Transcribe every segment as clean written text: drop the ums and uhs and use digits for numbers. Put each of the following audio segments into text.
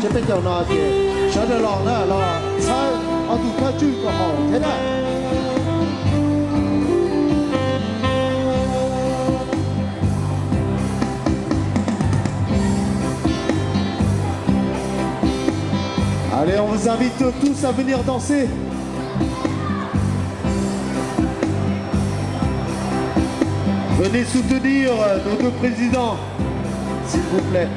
这边叫哪些？晓得老呢老菜，啊都他煮个好，真的。Allez, on vous invite tous à venir danser. Venez soutenir nos deux présidents, s'il vous plaît.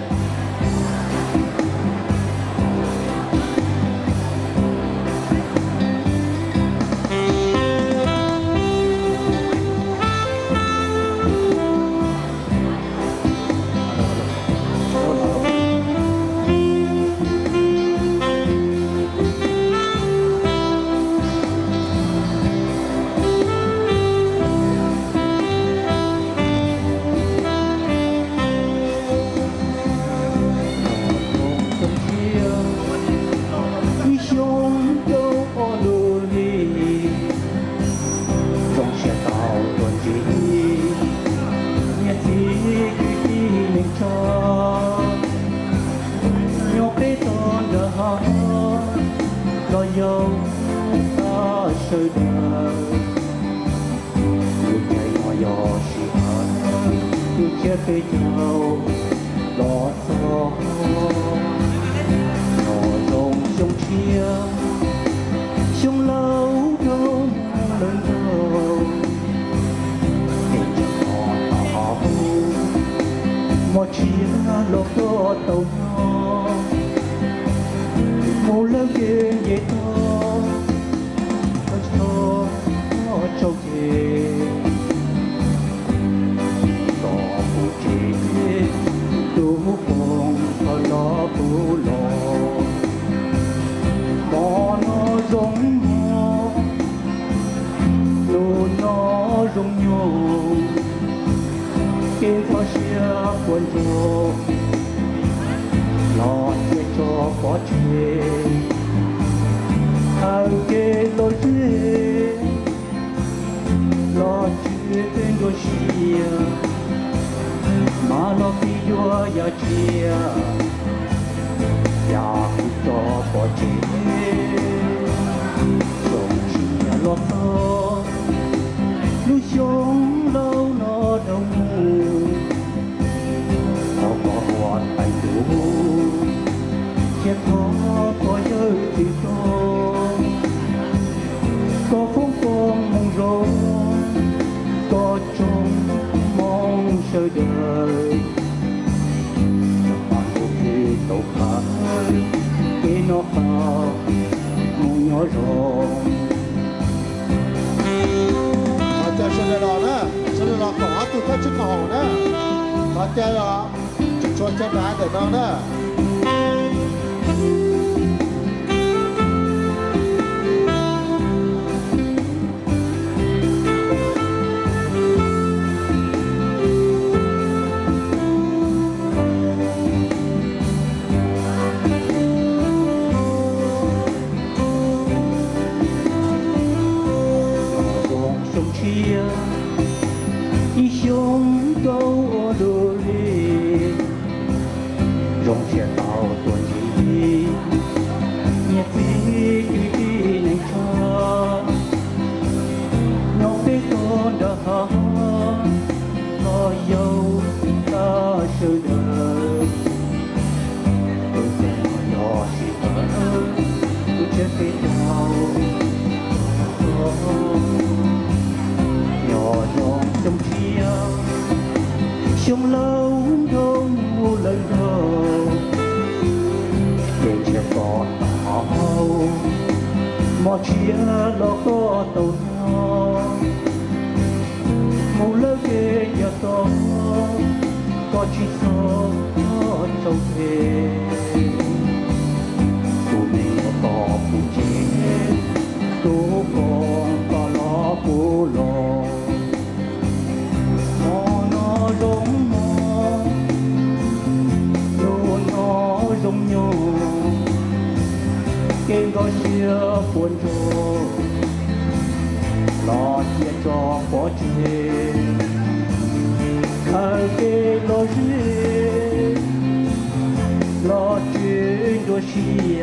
chia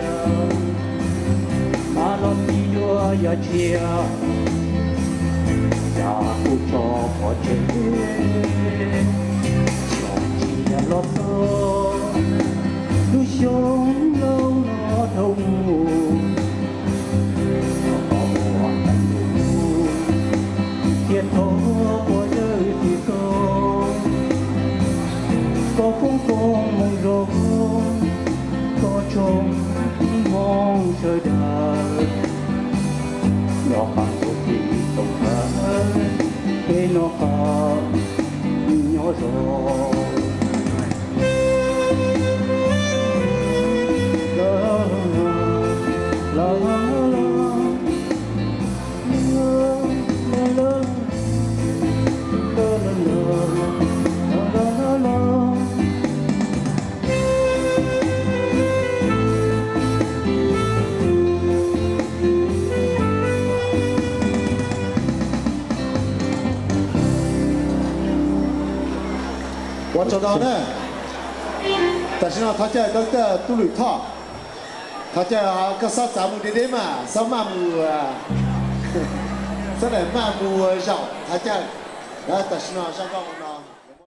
mà lo đi đua ya chia ya phụ cho họ chế chồng chia lo so lu sống lâu nó thông thiệt thố của đời thì có phong phong mong rộng có trông mong trời đời nó hàng một kỳ tổng thân cái nó hàng nhỏ rồi la la la 我找到呢，但是呢，他家都在都里套，他家个啥咱们的嘛，啥马木啊，啥来马木绕，他家，但是呢，上个。